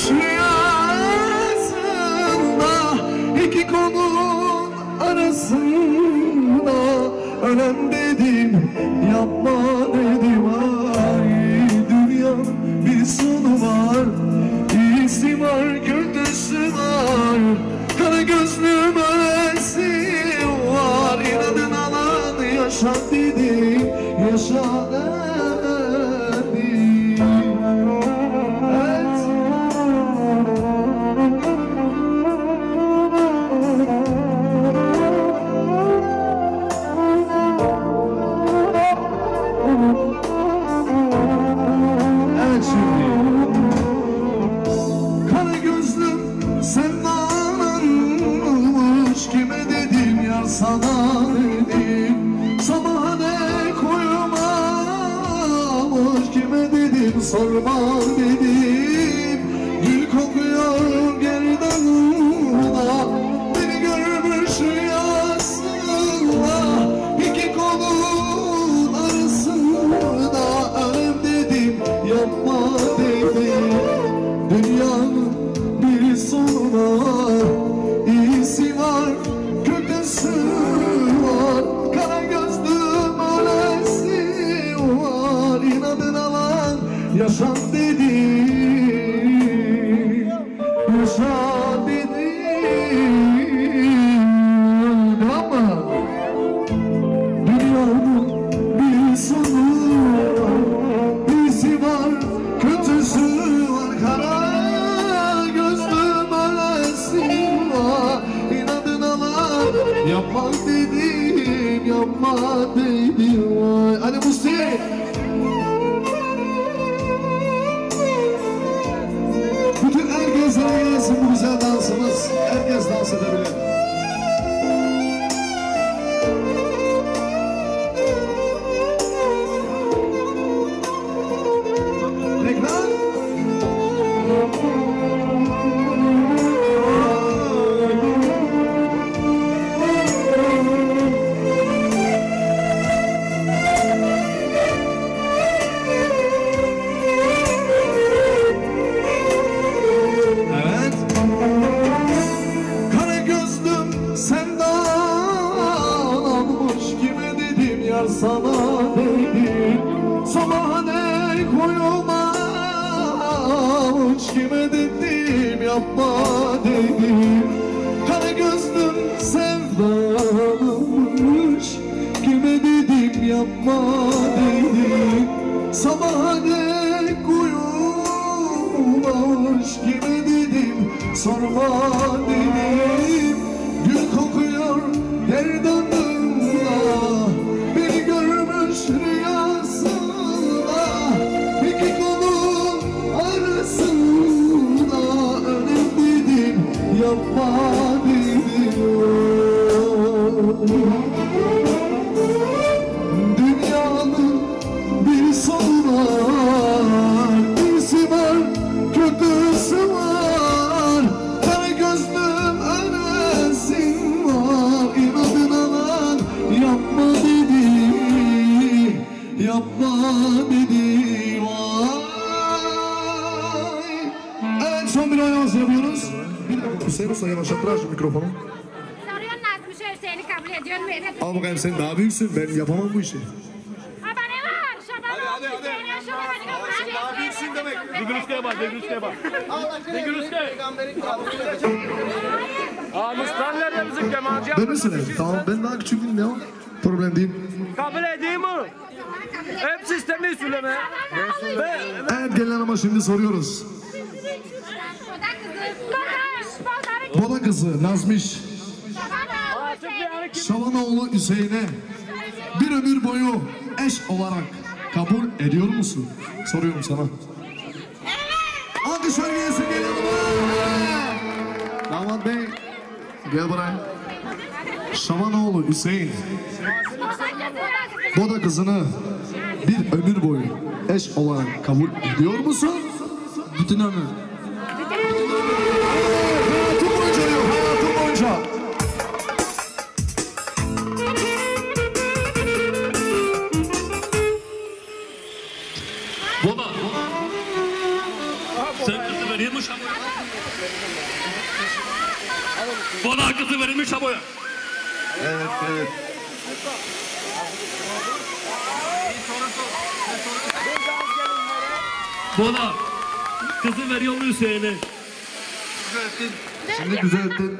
Speaker 1: rüyasında. İki kolun arasında ölen dedim, yapma dedim. Ay dünyanın bir sonu var, iyisi var kötüsü var. Kara gözlüm öylesi var, inadın alan yaşa dedim, yaşa dedim. Evet. Evet şimdi. Kara gözlüm sevdalanmış, kime dedim ya sana dedim. Sabaha dek uyumamış, kime dedim sorma dedim. Gül kokuyor gerdanlığına, beni görmüş rüyasında. İki kolun arasında ölem dedim, yapma dedim. Dünyanın bir sonu var, iyisi var kötüsü var. Kara gözlüm öylesi var, inadın alan yaşa dedim, yaşa dedim. Ama dünyanın bir sonu var, iyisi var kötüsü var. Kara gözlüm öylesi var, inadın alan yapma dedim, yapma dedim. Hadi Musti. Bütün herkese gelsin bu güzel dansımız. Herkes dans edebilir. Tekrar. Evet. Kara gözlüm sevdalanmış, kime dedim yar sana dedim. Sabaha dek uyumamış, kime dedim yapma dedim. Kara gözlüm sevdalanmış, kime dedim yapma dedim. Sabaha dek uyumamış, kime dedim sorma dedim. Gül kokuyor gerdanlığına, beni görmüş rüyasında. İki kolun arasında ölem dedim, yapma dedim. Dünyanın bir sonu var, iyisi var kötüsü var. Kara gözlüm ölesin var, inadın alan yapma dedi vay. Evet son bir oynamaz yapıyoruz. Bir dakika Hüseyin Usta yavaşlattılar şu mikrofonu.
Speaker 3: Soruyorsun Nazmi şey Hüseyin'i kabul ediyorsun mu? Evet.
Speaker 1: Al bakayım sen daha büyüksün ben yapamam bu işi.
Speaker 3: Ama ne var? Şaban oldu Hüseyin'e Şaban'ı
Speaker 2: Daha büyüksün demek.
Speaker 4: Degülüskeye bak, degülüskeye bak. Degülüskeye. Aa, Mustaller de bizim kemancı.
Speaker 1: Ben misin? Tamam ben daha küçüğüm ya. Problem değil.
Speaker 4: Kabul edeyim mi? Hep sistemi söyleme. Ve
Speaker 1: Evet gelin ama şimdi soruyoruz. Boda kızı Nazmiş Şabanoğlu Hüseyin'e bir ömür boyu eş olarak kabul ediyor musun? Soruyorum sana. Alkış vermeyesin gel yanıma. Damat Bey gel buraya. Şabanoğlu Hüseyin Boda kızını bir ömür boyu eş olarak kabul ediyor musun? Bütün ömür. Hayatım boyunca diyor, hayatım boyunca.
Speaker 5: Boda. Sen kızı verilmiş aboya. Boda kızı verilmiş aboya.
Speaker 1: Evet, evet.
Speaker 5: Boda. Kızı veriyor mu Hüseyin'e?
Speaker 1: Şimdi düzelttin.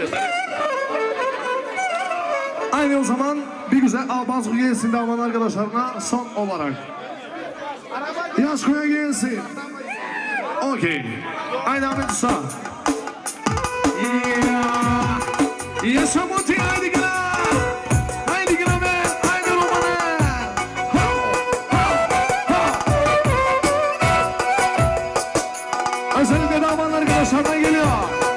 Speaker 1: Aynı o zaman bir güzel Albanz gelsin damat arkadaşlarına son olarak. Yaş koya gelsin. Okey. Aynı Ahmet Usta. Yeah. Yaşa Muti haydi gel. Haydi gel be. Haydi Roman'a. Ha. Ha. Ha. Özellikle damat arkadaşlarına geliyor.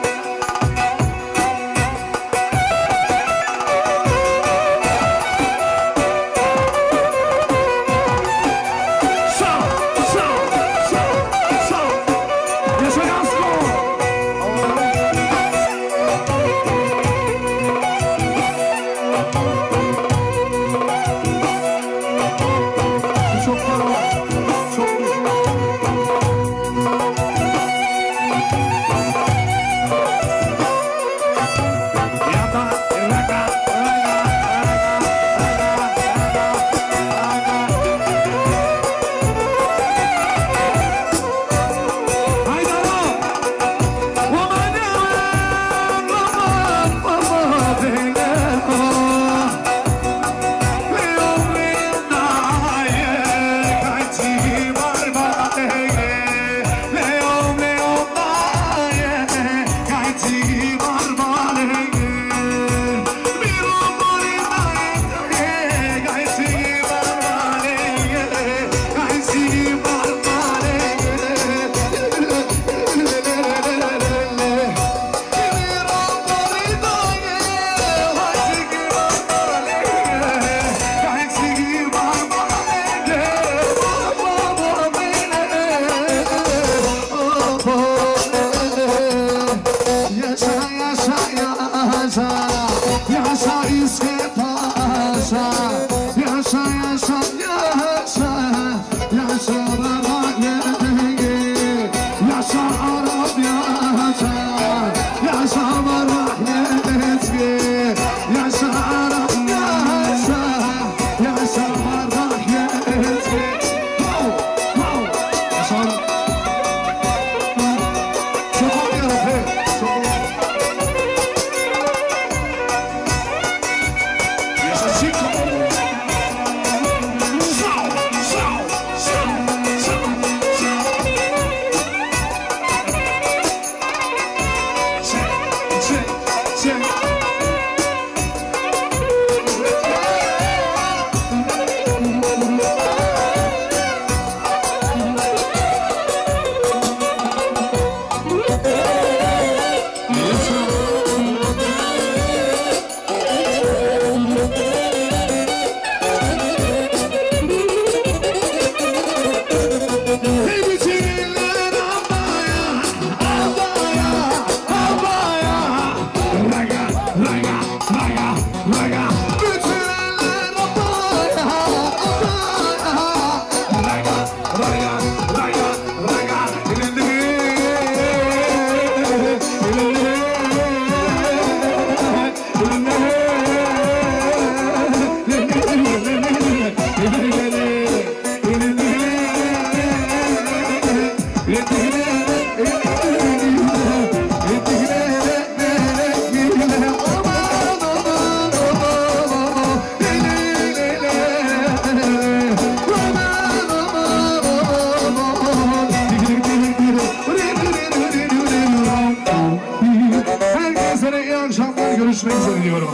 Speaker 1: Görüşmek üzere diyoruz.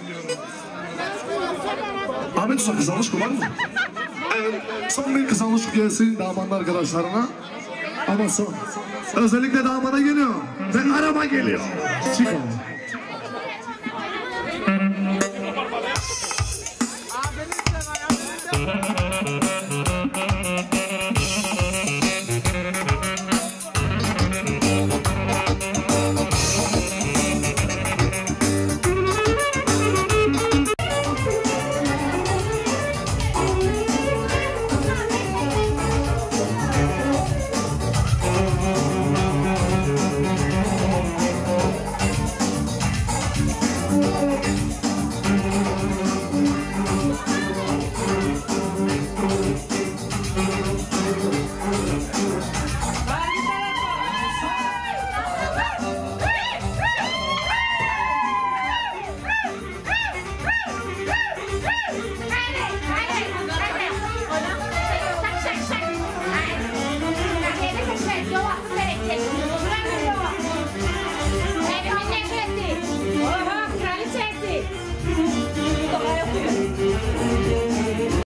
Speaker 1: Ahmet Usta kızalmış kulak mı? Evet, son bir kızalmış gelsin damadın arkadaşlarına. Ama son. Özellikle damada geliyor ve araba geliyor. Çıkın.